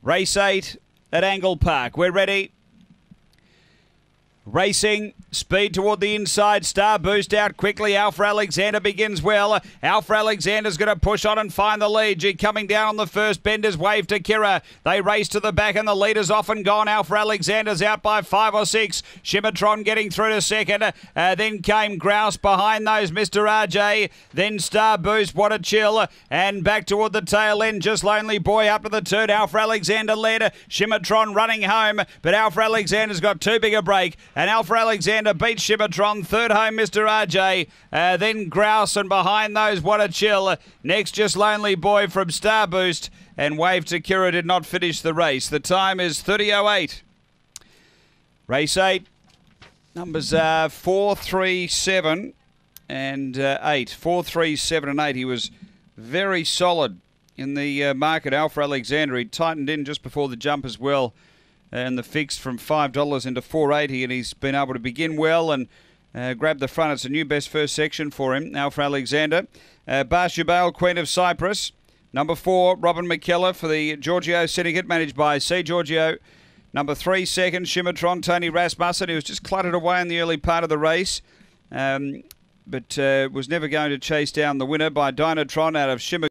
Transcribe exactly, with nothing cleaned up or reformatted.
Race eight at Angle Park. We're ready. Racing, speed toward the inside. Star Boost out quickly. Alpha Alexander begins well. Alpha Alexander's going to push on and find the lead. G coming down on the first bender's Wave to Kira. They race to the back and the leader's off and gone. Alpha Alexander's out by five or six. Shimmertron getting through to second. Uh, then came Grouse behind those, Mister R J. Then Star Boost, what a chill. And back toward the tail end. Just Lonely Boy up to the turn. Alpha Alexander led. Shimmertron running home. But Alpha Alexander's got too big a break. And Alpha Alexander beats Shimmertron. Third home, Mister R J. Uh, then Grouse, and behind those, what a chill. Next, Just Lonely Boy from Star Boost. And Wave to Kira did not finish the race. The time is thirty oh eight. Race eight. Numbers are four, three, seven and uh, eight. four, three, seven and eight. He was very solid in the uh, market, Alpha Alexander. He tightened in just before the jump as well. And the fix from five dollars into four eighty, and he's been able to begin well and uh, grab the front. It's a new best first section for him, Alpha Alexander. Uh, Barshabale, Queen of Cyprus. Number four, Robin McKellar for the Giorgio Syndicate, managed by C. Giorgio. Number three, second, Shimmertron, Tony Rasmussen. He was just cluttered away in the early part of the race, um, but uh, was never going to chase down the winner by Dynatron out of Shimmer.